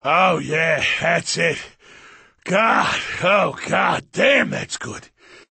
Oh, yeah, that's it. God, oh, God damn, that's good.